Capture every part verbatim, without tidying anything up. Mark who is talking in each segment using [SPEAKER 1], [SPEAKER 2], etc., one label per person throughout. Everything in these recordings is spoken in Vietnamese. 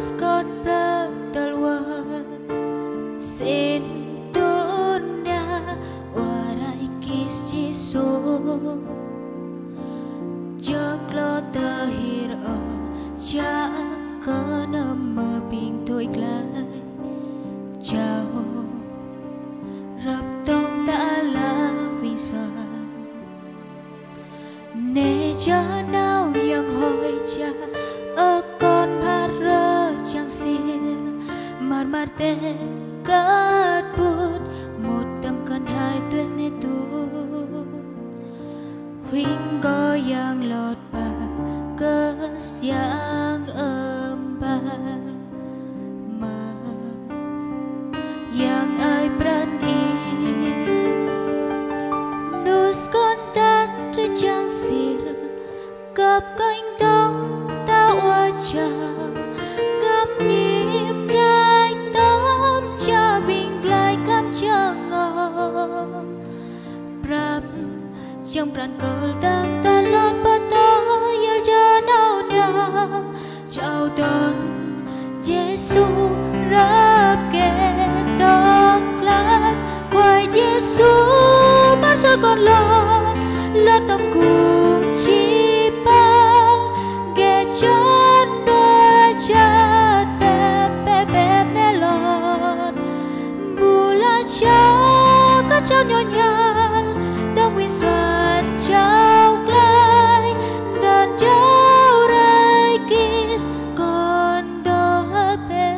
[SPEAKER 1] con bertelwan sin dunia warai kis jisu jaklo tahir o cha kana maping thôi klai chào rập tông ta la vì soàn nè cha nào yang hỏi cha ở con phát rơ chẳng xiên mặt mặt tên cát bút một đêm cơn hai tuyết nê tu huynh có yang lọt bạc cơ yang ấm bạc mà yang ai pran in nus con tan re chẳng xir gặp cánh tông ta oa chào gam nhịp rai tóm cha bình lại cam cha ngò prap trong pran cờ đang ta lót ba ta yel cha nao nhang chào tôn Giêsu rap kê tông class quay Giêsu mắt soi con lót lót tâm cùng chi bao ghé chân đôi chát bẹp bẹp bẹp nè lót bù la cha các cháu nhỏ nhắn đang nguyện soạn cháu lại đàn cháu rai kiss con đó bé.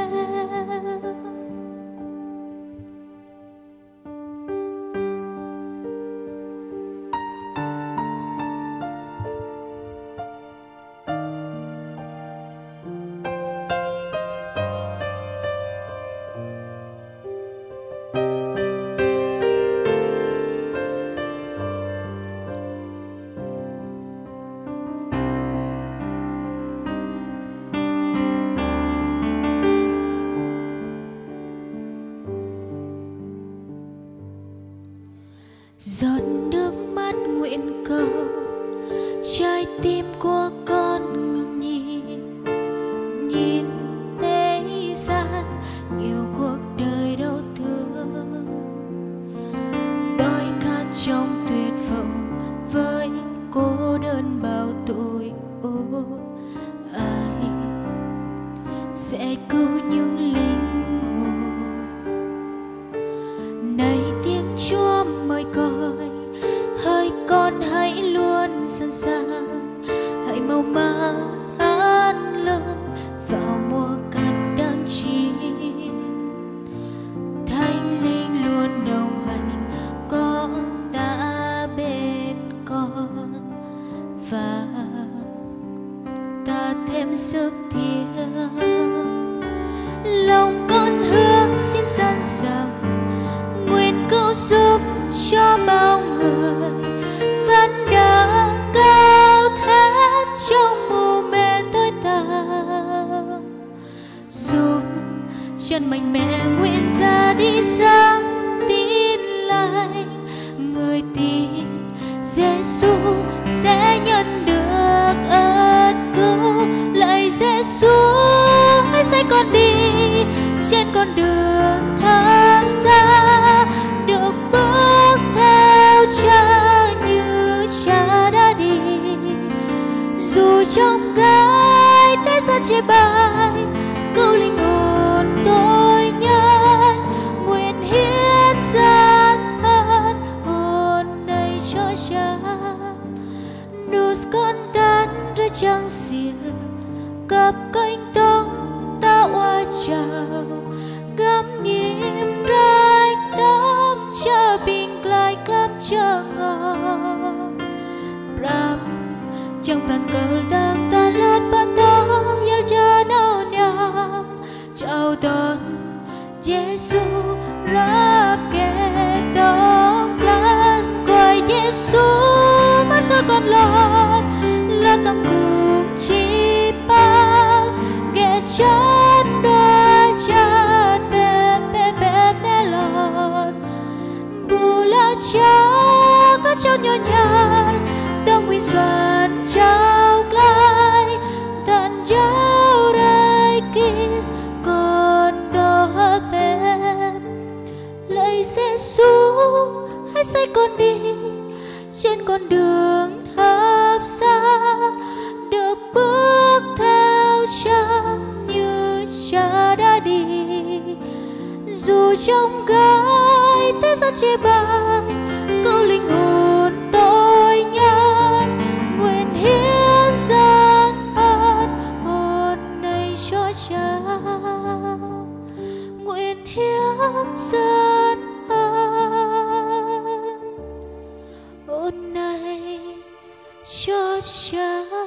[SPEAKER 1] Giọt nước mắt nguyện cầu trái tim của con ngừng nhìn nhìn thế gian nhiều cuộc đời đau thương đói khát trong tuyệt vọng với cô đơn bao tuổi ô ai sẽ cứu những linh hồn này tiếng Chúa mời gọi hỡi con hãy luôn sẵn sàng hãy mau mang thắt lưng vào mùa cát đang chín Thánh Linh luôn đồng hành có ta bên con và ta thêm sức thiêng lòng con hứa xin sẵn sàng nguyện cứu giúp cho bao người vẫn đang cao thét trong mù mê tối tăm giúp chân mạnh mẽ nguyện ra đi sang tin lành người tin Giêsu sẽ nhận được ơn cứu lạy Giêsu hãy dẫn con đi trên con đường tháp xa được bước theo cha như cha đã đi dù trong gai thế gian chê bai cứu linh hồn tôi nhân nguyện hiến dâng thân hồn này cho cha nus con tan rơi trăng xiên cặp cánh tông ta oa chào gam nhịp rai tóm cha bình lại cam cha ngò prap trong pran cờ đang ta lót ba ta yel cha nao nhang chào tôn Giêsu rap kê tông class quay Giêsu mắt soi con lót lót tâm cùng chi bao ghé chân đôi chát bẹp bẹp bẹp nè lót bù la cha các cháu nhỏ nhắn đang nguyện soạn cháu lại đàn cháu rai con đi trên con đường thấp xa, được bước theo cha như cha đã đi. Dù trong gai thế gian chê bai, câu linh hồn tôi nhân nguyện hiến dâng ơn hồn này cho cha, nguyện hiến dâng ơn hồn này cho cha.